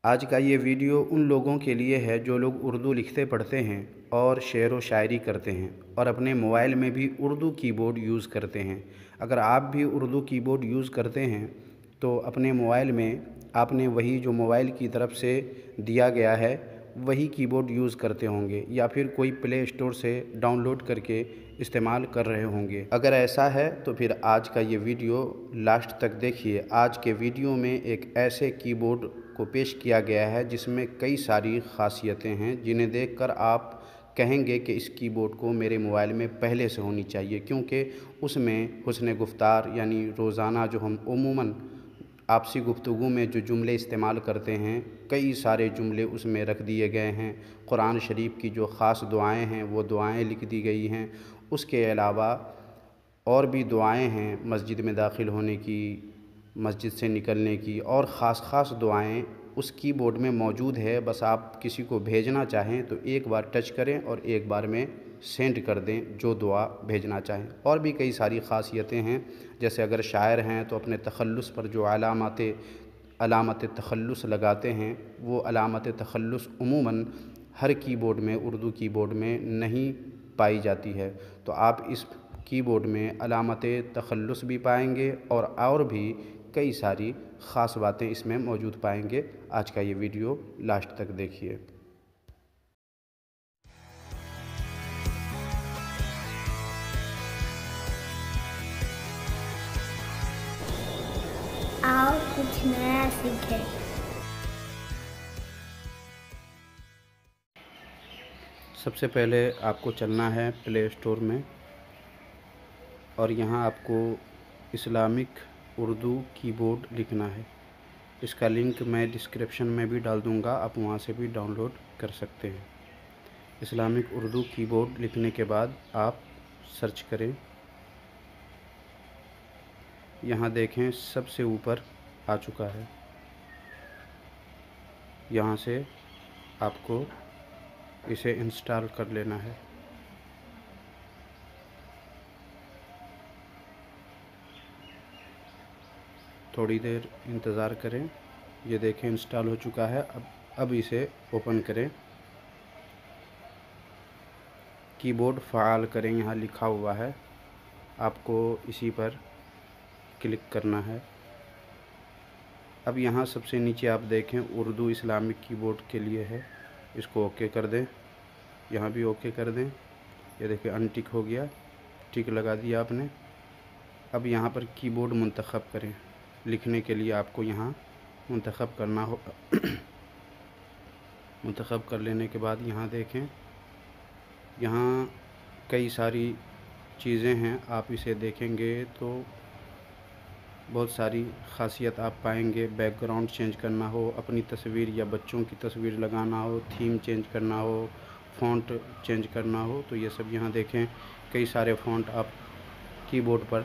آج کا یہ ویڈیو ان لوگوں کے لیے ہے جو لوگ اردو لکھتے پڑھتے ہیں اور شعر و شاعری کرتے ہیں اور اپنے موبائل میں بھی اردو کی بورڈ یوز کرتے ہیں۔ اگر آپ بھی اردو کی بورڈ یوز کرتے ہیں تو اپنے موبائل میں آپ نے وہی جو موبائل کی طرف سے دیا گیا ہے وہی کی بورڈ یوز کرتے ہوں گے یا پھر کوئی پلے اسٹور سے ڈاؤن لوڈ کر کے استعمال کر رہے ہوں گے۔ اگر ایسا ہے تو پھر آج کا یہ ویڈیو لاسٹ تک دیکھیے۔ آج کے ویڈیو میں ایک ایسے کی بورڈ کو پیش کیا گیا ہے جس میں کئی ساری خاصیتیں ہیں جنہیں دیکھ کر آپ کہیں گے کہ اس کی بورڈ کو میرے موبائل میں پہلے سے ہونی چاہیے، کیونکہ اس میں حسن گفتار یعنی روزانہ جو ہم عموماً آپسی گفتگو میں جو جملے استعمال کرتے ہیں کئی سارے جملے اس میں رکھ دیے گئے ہیں۔ قرآن شریف کی جو خاص دعائیں ہیں وہ دعائیں لکھ دی گئی ہیں۔ اس کے علاوہ اور بھی دعائیں ہیں مسجد میں داخل ہونے کی، مسجد سے نکلنے کی، اور خاص دعائیں اس کی بورڈ میں موجود ہے۔ بس آپ کسی کو بھیجنا چاہیں تو ایک بار ٹچ کریں اور ایک بار میں سینڈ کر دیں جو دعا بھیجنا چاہیں۔ اور بھی کئی ساری خاصیتیں ہیں، جیسے اگر شاعر ہیں تو اپنے تخلص پر جو علامت تخلص لگاتے ہیں وہ علامت تخلص عموماً ہر کی بورڈ میں، اردو کی بورڈ میں نہیں پائی جاتی ہے۔ تو آپ اس کی بورڈ میں علامت تخلص بھی پائیں گے اور بھی کئی ساری خاص باتیں اس میں موجود پائیں گے۔ آج کا یہ ویڈیو لاسٹ تک دیکھیے۔ आओ कुछ नया सीखें। سب سے پہلے آپ کو چلنا ہے پلے اسٹور میں اور یہاں آپ کو اسلامک اردو کی بورڈ لکھنا ہے۔ اس کا لنک میں ڈسکرپشن میں بھی ڈال دوں گا، آپ وہاں سے بھی ڈاؤن لوڈ کر سکتے ہیں۔ اسلامک اردو کی بورڈ لکھنے کے بعد آپ سرچ کریں۔ یہاں دیکھیں سب سے اوپر آ چکا ہے، یہاں سے آپ کو اسے انسٹال کر لینا ہے۔ تھوڑی دیر انتظار کریں، یہ دیکھیں انسٹال ہو چکا ہے۔ اب اسے اوپن کریں، کی بورڈ فعال کریں، یہاں لکھا ہوا ہے، آپ کو اسی پر کلک کرنا ہے۔ اب یہاں سب سے نیچے آپ دیکھیں اردو اسلامک کی بورڈ کے لیے ہے، اس کو اوکے کر دیں، یہاں بھی اوکے کر دیں۔ یہ دیکھیں ان ٹک ہو گیا، ٹک لگا دیا آپ نے۔ اب یہاں پر کی بورڈ منتخب کریں، لکھنے کے لیے آپ کو یہاں منتخب کرنا ہوگا۔ منتخب کر لینے کے بعد یہاں دیکھیں، یہاں کئی ساری چیزیں ہیں، آپ اسے دیکھیں گے تو بہت ساری خاصیت آپ پائیں گے۔ بیک گراؤنڈ چینج کرنا ہو، اپنی تصویر یا بچوں کی تصویر لگانا ہو، تھیم چینج کرنا ہو، فونٹ چینج کرنا ہو، تو یہ سب یہاں دیکھیں کئی سارے فونٹ آپ کی بورڈ پر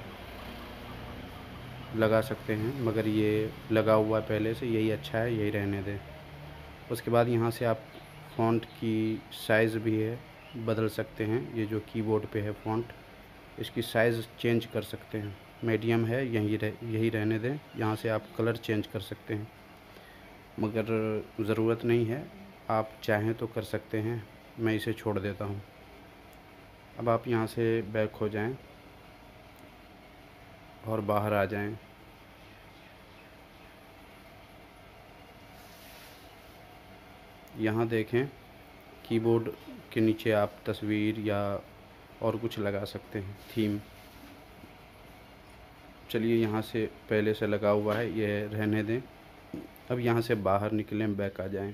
لگا سکتے ہیں، مگر یہ لگا ہوا پہلے سے، یہی اچھا ہے، یہی رہنے دیں۔ اس کے بعد یہاں سے آپ فونٹ کی سائز بھی ہے بدل سکتے ہیں، یہ جو کی بورڈ پہ ہے فونٹ، اس کی سائز چینج کر سکتے ہیں۔ میڈیم ہے، یہی رہنے دیں۔ یہاں سے آپ کلر چینج کر سکتے ہیں، مگر ضرورت نہیں ہے، آپ چاہیں تو کر سکتے ہیں، میں اسے چھوڑ دیتا ہوں۔ اب آپ یہاں سے بیک ہو جائیں اور باہر آ جائیں۔ یہاں دیکھیں کی بورڈ کے نیچے آپ تصویر یا اور کچھ لگا سکتے ہیں، تھیم۔ چلیے یہاں سے پہلے سے لگا ہوا ہے، یہ رہنے دیں۔ اب یہاں سے باہر نکلیں، بیک آ جائیں،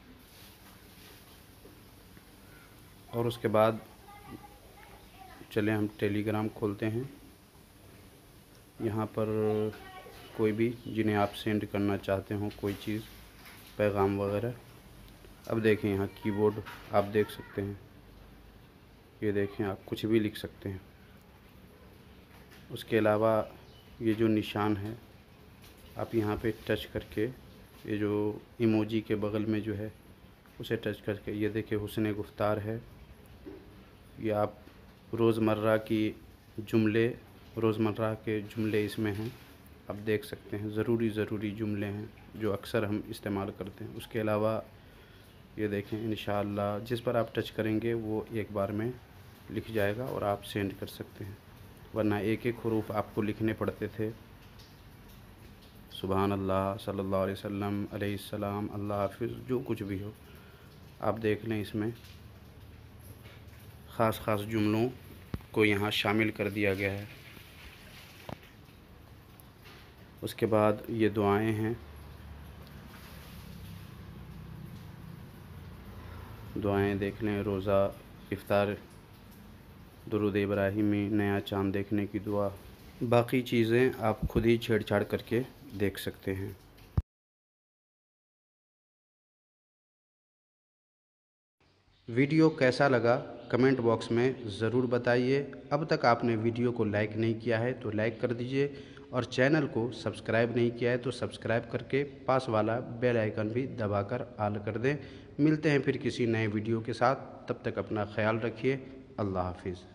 اور اس کے بعد چلیں ہم ٹیلی گرام کھولتے ہیں۔ یہاں پر کوئی بھی جنہیں آپ سینڈ کرنا چاہتے ہوں کوئی چیز، پیغام وغیرہ۔ اب دیکھیں یہاں کی بورڈ آپ دیکھ سکتے ہیں، یہ دیکھیں آپ کچھ بھی لکھ سکتے ہیں۔ اس کے علاوہ یہ جو نشان ہے آپ یہاں پہ ٹچ کر کے، یہ جو ایموجی کے بغل میں جو ہے اسے ٹچ کر کے، یہ دیکھیں حسن گفتار ہے، یہ آپ روزمرہ کے جملے اس میں ہیں، آپ دیکھ سکتے ہیں، ضروری جملے ہیں، جو اکثر ہم استعمال کرتے ہیں۔ اس کے علاوہ یہ دیکھیں انشاءاللہ جس پر آپ ٹچ کریں گے وہ ایک بار میں لکھ جائے گا اور آپ سینڈ کر سکتے ہیں، ورنہ ایک ایک حروف آپ کو لکھنے پڑتے تھے۔ سبحان اللہ، صلی اللہ علیہ وسلم، علیہ السلام، اللہ حافظ، جو کچھ بھی ہو آپ دیکھ لیں، اس میں خاص خاص جملوں کو یہاں شامل کر دیا گیا ہے۔ اس کے بعد یہ دعائیں ہیں، دعائیں دیکھ لیں، روزہ، افطار، درود ابراہیمی، نیا چاند دیکھنے کی دعا، باقی چیزیں آپ خود ہی چھیڑ چھاڑ کر کے دیکھ سکتے ہیں۔ ویڈیو کیسا لگا کمنٹ باکس میں ضرور بتائیے۔ اب تک آپ نے ویڈیو کو لائک نہیں کیا ہے تو لائک کر دیجئے، اور چینل کو سبسکرائب نہیں کیا ہے تو سبسکرائب کر کے پاس والا بیل آئیکن بھی دبا کر آل کر دیں۔ ملتے ہیں پھر کسی نئے ویڈیو کے ساتھ، تب تک اپنا خیال رکھیے۔ اللہ حافظ۔